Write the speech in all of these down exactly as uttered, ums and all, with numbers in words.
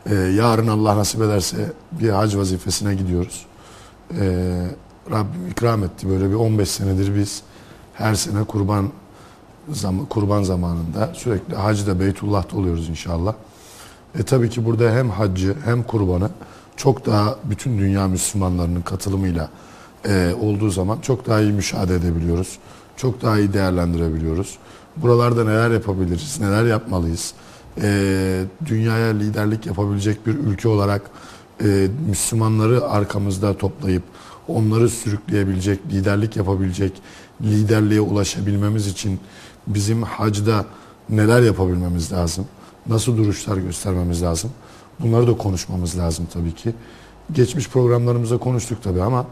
Ee, yarın Allah nasip ederse bir hac vazifesine gidiyoruz. Ee, Rabbim ikram etti. Böyle bir on beş senedir biz her sene kurban zam kurban zamanında sürekli hacda, Beytullah'ta oluyoruz inşallah. E tabii ki burada hem haccı hem kurbanı çok daha bütün dünya Müslümanlarının katılımıyla e, olduğu zaman çok daha iyi müşahede edebiliyoruz. Çok daha iyi değerlendirebiliyoruz. Buralarda neler yapabiliriz, neler yapmalıyız? E, dünyaya liderlik yapabilecek bir ülke olarak e, Müslümanları arkamızda toplayıp onları sürükleyebilecek, liderlik yapabilecek, liderliğe ulaşabilmemiz için bizim hacda neler yapabilmemiz lazım? Nasıl duruşlar göstermemiz lazım? Bunları da konuşmamız lazım tabii ki. Geçmiş programlarımızda konuştuk tabii ama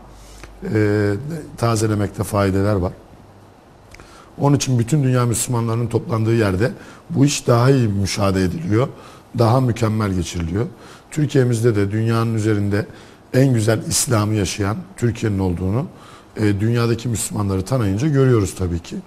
e, tazelemekte faydeler var. Onun için bütün dünya Müslümanlarının toplandığı yerde bu iş daha iyi müşahede ediliyor. Daha mükemmel geçiriliyor. Türkiye'mizde de dünyanın üzerinde en güzel İslam'ı yaşayan Türkiye'nin olduğunu e, dünyadaki Müslümanları tanıyınca görüyoruz tabii ki.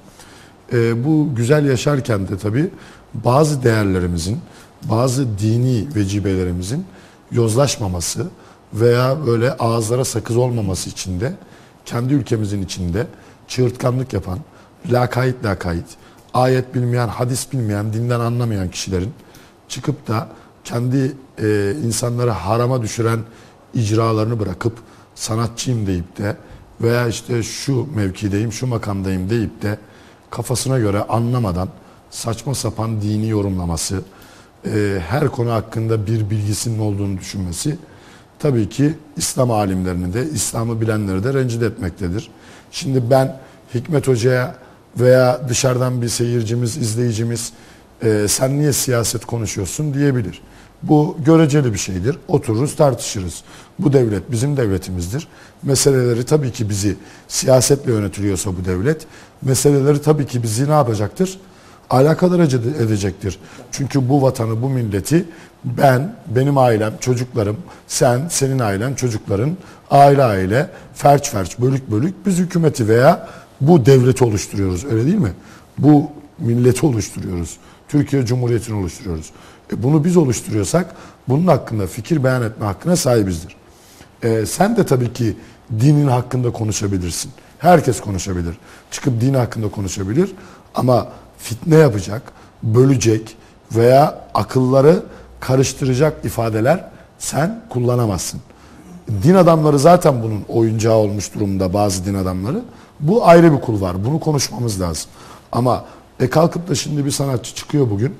E, bu güzel yaşarken de tabii bazı değerlerimizin, bazı dini vecibelerimizin yozlaşmaması veya böyle ağızlara sakız olmaması için de kendi ülkemizin içinde çığırtkanlık yapan, lakayt lakayt, ayet bilmeyen, hadis bilmeyen, dinden anlamayan kişilerin çıkıp da kendi e, insanları harama düşüren icralarını bırakıp sanatçıyım deyip de veya işte şu mevkideyim, şu makamdayım deyip de kafasına göre anlamadan saçma sapan dini yorumlaması, e, her konu hakkında bir bilgisinin olduğunu düşünmesi tabii ki İslam alimlerini de, İslam'ı bilenleri de rencide etmektedir. Şimdi ben Hikmet Hoca'ya veya dışarıdan bir seyircimiz, izleyicimiz e, sen niye siyaset konuşuyorsun diyebilir. Bu göreceli bir şeydir. Otururuz, tartışırız. Bu devlet bizim devletimizdir. Meseleleri tabii ki bizi siyasetle yönetiliyorsa bu devlet, meseleleri tabii ki bizi ne yapacaktır? Alakadar edecektir. Çünkü bu vatanı, bu milleti ben, benim ailem, çocuklarım, sen, senin ailen, çocukların, aile aile, ferç ferç, bölük bölük biz hükümeti veya bu devleti oluşturuyoruz. Öyle değil mi? Bu milleti oluşturuyoruz. Türkiye Cumhuriyeti'ni oluşturuyoruz. E bunu biz oluşturuyorsak bunun hakkında fikir beyan etme hakkına sahibizdir. E sen de tabii ki dinin hakkında konuşabilirsin. Herkes konuşabilir. Çıkıp din hakkında konuşabilir. Ama fitne yapacak, bölecek veya akılları karıştıracak ifadeler sen kullanamazsın. Din adamları zaten bunun oyuncağı olmuş durumda, bazı din adamları. Bu ayrı bir kul var. Bunu konuşmamız lazım. Ama e kalkıp da şimdi bir sanatçı çıkıyor bugün.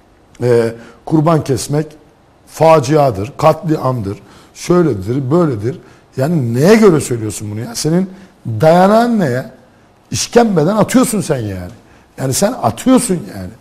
E, kurban kesmek faciadır, katliamdır, şöyledir, böyledir. Yani neye göre söylüyorsun bunu ya? Senin dayanağın neye? İşkembeden atıyorsun sen yani. Yani sen atıyorsun yani.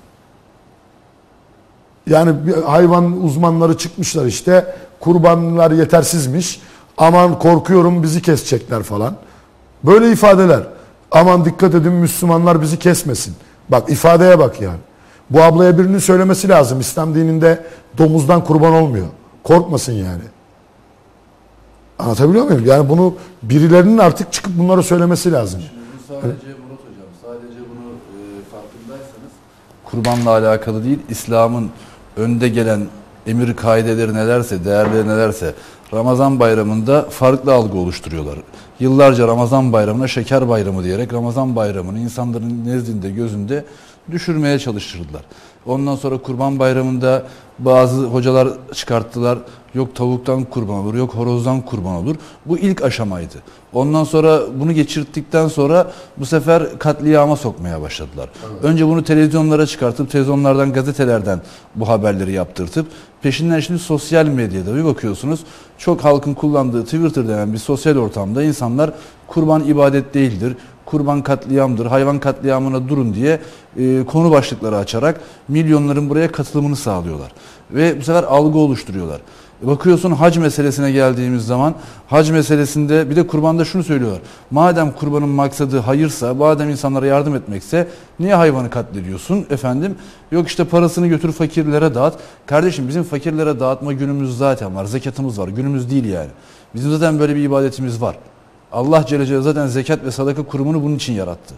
Yani bir hayvan uzmanları çıkmışlar işte, kurbanlar yetersizmiş, aman korkuyorum bizi kesecekler falan. Böyle ifadeler. Aman dikkat edin Müslümanlar bizi kesmesin. Bak ifadeye bak yani. Bu ablaya birinin söylemesi lazım. İslam dininde domuzdan kurban olmuyor. Korkmasın yani. Anlatabiliyor muyum? Yani bunu birilerinin artık çıkıp bunları söylemesi lazım. Şimdi bu sadece Murat Hocam, sadece bunu e, farkındaysanız kurbanla alakalı değil, İslam'ın önde gelen emir kaideleri nelerse, değerleri nelerse Ramazan bayramında farklı algı oluşturuyorlar. Yıllarca Ramazan bayramına şeker bayramı diyerek Ramazan bayramını insanların nezdinde, gözünde düşürmeye çalıştırdılar. Ondan sonra kurban bayramında bazı hocalar çıkarttılar. Yok tavuktan kurban olur, yok horozdan kurban olur. Bu ilk aşamaydı. Ondan sonra bunu geçirttikten sonra bu sefer katliama sokmaya başladılar. Evet. Önce bunu televizyonlara çıkartıp, televizyonlardan, gazetelerden bu haberleri yaptırtıp, peşinden şimdi sosyal medyada bir bakıyorsunuz, çok halkın kullandığı Twitter denen bir sosyal ortamda insanlar kurban ibadet değildir, kurban katliamdır, hayvan katliamına durun diye e, konu başlıkları açarak milyonların buraya katılımını sağlıyorlar. Ve bu sefer algı oluşturuyorlar. Bakıyorsun hac meselesine geldiğimiz zaman, hac meselesinde bir de kurbanda şunu söylüyorlar. Madem kurbanın maksadı hayırsa, madem insanlara yardım etmekse niye hayvanı katlediyorsun efendim? Yok işte parasını götür fakirlere dağıt. Kardeşim bizim fakirlere dağıtma günümüz zaten var, zekatımız var, günümüz değil yani. Bizim zaten böyle bir ibadetimiz var. Allah Celle Celaluhu zaten zekat ve sadaka kurumunu bunun için yarattı.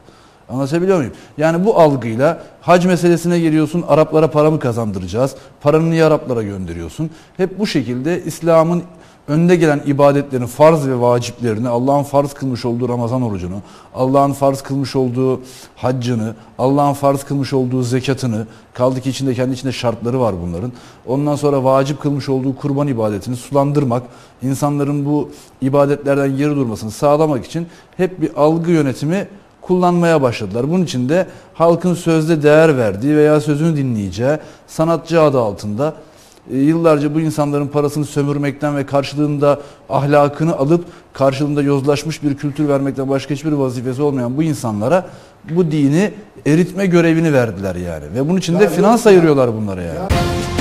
Anlatabiliyor muyum? Yani bu algıyla hac meselesine geliyorsun, Araplara para mı kazandıracağız? Paranı niye Araplara gönderiyorsun? Hep bu şekilde İslam'ın önde gelen ibadetlerin farz ve vaciplerini, Allah'ın farz kılmış olduğu Ramazan orucunu, Allah'ın farz kılmış olduğu haccını, Allah'ın farz kılmış olduğu zekatını, kaldı ki içinde kendi içinde şartları var bunların. Ondan sonra vacip kılmış olduğu kurban ibadetini sulandırmak, insanların bu ibadetlerden geri durmasını sağlamak için hep bir algı yönetimi kullanmaya başladılar. Bunun için de halkın sözde değer verdiği veya sözünü dinleyeceği sanatçı adı altında yıllarca bu insanların parasını sömürmekten ve karşılığında ahlakını alıp karşılığında yozlaşmış bir kültür vermekten başka hiçbir vazifesi olmayan bu insanlara bu dini eritme görevini verdiler yani. Ve bunun için de finans ayırıyorlar bunlara yani. Ya.